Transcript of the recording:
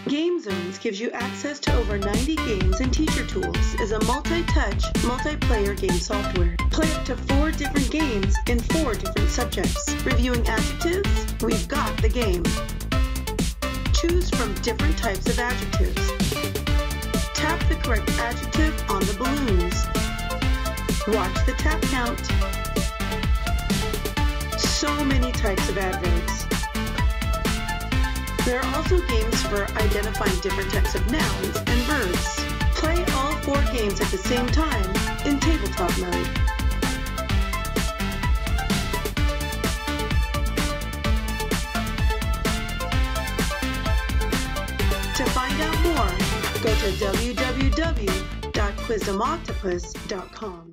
GameZones gives you access to over 90 games and teacher tools, is a multi-touch, multiplayer game software. Play up to 4 different games in 4 different subjects. Reviewing adjectives? We've got the game. Choose from different types of adjectives. Tap the correct adjective on the balloons. Watch the tap count. So many types of adverbs. There are also games for identifying different types of nouns and verbs. Play all 4 games at the same time in tabletop mode. To find out more, go to www.quizdomoctopus.com.